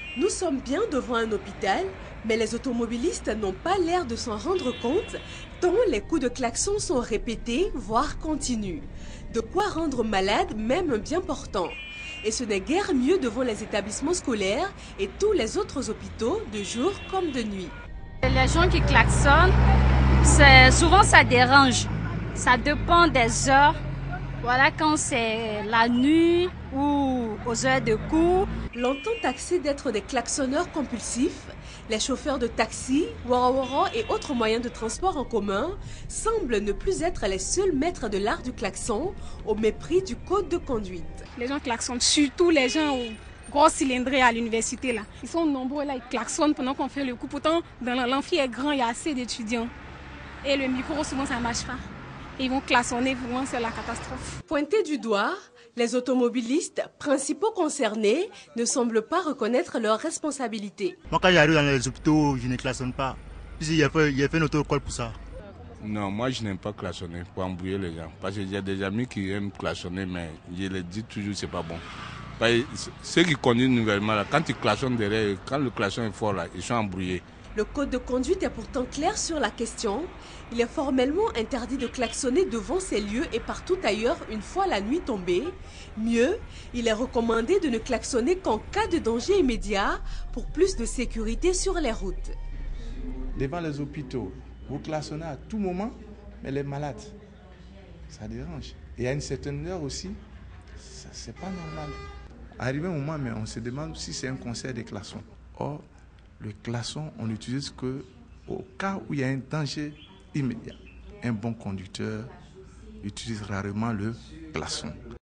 Nous sommes bien devant un hôpital, mais les automobilistes n'ont pas l'air de s'en rendre compte, tant les coups de klaxon sont répétés, voire continus. De quoi rendre malade même un bien portant. Et ce n'est guère mieux devant les établissements scolaires et tous les autres hôpitaux, de jour comme de nuit. Les gens qui klaxonnent, souvent ça dérange. Ça dépend des heures. Voilà, quand c'est la nuit ou aux heures de cours. L'on tente taxer d'être des klaxonneurs compulsifs. Les chauffeurs de taxi, wara-wara et autres moyens de transport en commun semblent ne plus être les seuls maîtres de l'art du klaxon, au mépris du code de conduite. Les gens klaxonnent, surtout les gens aux gros cylindrés à l'université là. Ils sont nombreux là, ils klaxonnent pendant qu'on fait le cours. Pourtant, dans l'amphi est grand, il y a assez d'étudiants. Et le micro, souvent, ça ne marche pas. Et ils vont klaxonner, vraiment, c'est la catastrophe. Pointés du doigt, les automobilistes, principaux concernés, ne semblent pas reconnaître leurs responsabilités. Moi, quand j'arrive dans les hôpitaux, je ne klaxonne pas. Puis il y a fait une auto-école pour ça. Non, moi je n'aime pas klaxonner pour embrouiller les gens. Parce qu'il y a des amis qui aiment klaxonner, mais je les dis toujours c'est pas bon. Parce que ceux qui conduisent nouvellement, là, quand ils klaxonnent derrière, quand le klaxon est fort, là, ils sont embrouillés. Le code de conduite est pourtant clair sur la question. Il est formellement interdit de klaxonner devant ces lieux et partout ailleurs une fois la nuit tombée. Mieux, il est recommandé de ne klaxonner qu'en cas de danger immédiat pour plus de sécurité sur les routes. Devant les hôpitaux, vous klaxonnez à tout moment, mais les malades, ça dérange. Et à une certaine heure aussi, c'est pas normal. Arrivé un moment, mais on se demande si c'est un concert de klaxons. Or, le klaxon, on n'utilise qu'au cas où il y a un danger immédiat. Un bon conducteur utilise rarement le klaxon.